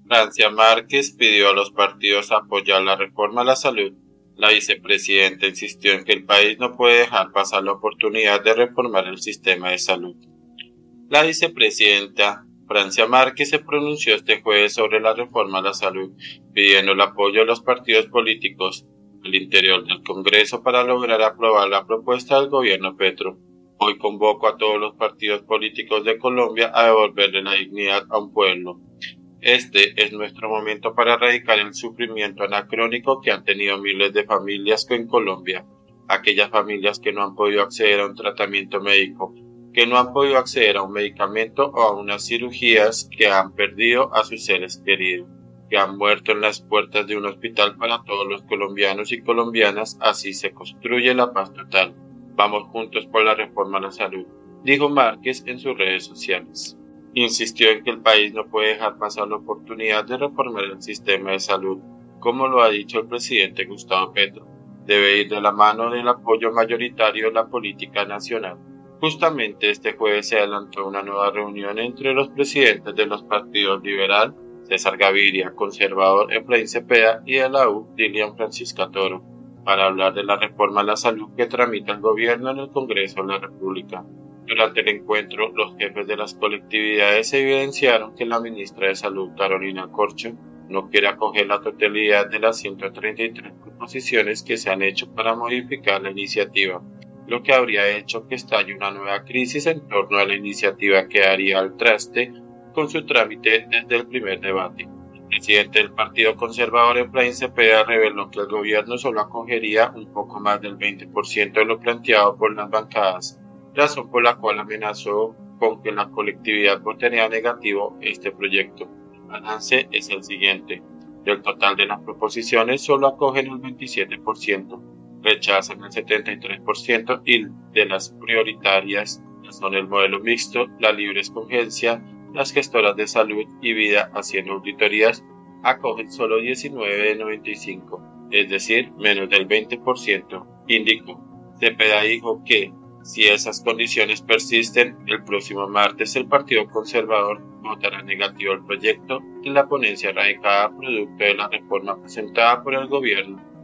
Francia Márquez pidió a los partidos apoyar la reforma a la salud. La vicepresidenta insistió en que el país no puede dejar pasar la oportunidad de reformar el sistema de salud. La vicepresidenta Francia Márquez se pronunció este jueves sobre la reforma a la salud, pidiendo el apoyo de los partidos políticos al interior del Congreso para lograr aprobar la propuesta del gobierno Petro. Hoy convoco a todos los partidos políticos de Colombia a devolverle la dignidad a un pueblo. Este es nuestro momento para erradicar el sufrimiento anacrónico que han tenido miles de familias en Colombia, aquellas familias que no han podido acceder a un tratamiento médico, que no han podido acceder a un medicamento o a unas cirugías, que han perdido a sus seres queridos, que han muerto en las puertas de un hospital para todos los colombianos y colombianas. Así se construye la paz total. Vamos juntos por la reforma a la salud, dijo Márquez en sus redes sociales. Insistió en que el país no puede dejar pasar la oportunidad de reformar el sistema de salud, como lo ha dicho el presidente Gustavo Petro. Debe ir de la mano del apoyo mayoritario de la política nacional. Justamente este jueves se adelantó una nueva reunión entre los presidentes de los partidos Liberal, César Gaviria, Conservador Efraín Cepeda, y de la U, Dilian Francisca Toro, para hablar de la reforma a la salud que tramita el gobierno en el Congreso de la República. Durante el encuentro, los jefes de las colectividades evidenciaron que la ministra de Salud, Carolina Corcho, no quiere acoger la totalidad de las 133 proposiciones que se han hecho para modificar la iniciativa, lo que habría hecho que estalle una nueva crisis en torno a la iniciativa que daría al traste con su trámite desde el primer debate. El presidente del Partido Conservador, Efraín Cepeda, reveló que el gobierno solo acogería un poco más del 20% de lo planteado por las bancadas, razón por la cual amenazó con que la colectividad votaría negativo este proyecto. El balance es el siguiente: del total de las proposiciones solo acogen el 27%, rechazan el 73%, y de las prioritarias, que son el modelo mixto, la libre escogencia, las gestoras de salud y vida haciendo auditorías, acogen solo 19 de 95, es decir, menos del 20%, indicó. Cepeda dijo que, si esas condiciones persisten, el próximo martes el Partido Conservador votará negativo el proyecto en la ponencia radicada producto de la reforma presentada por el gobierno.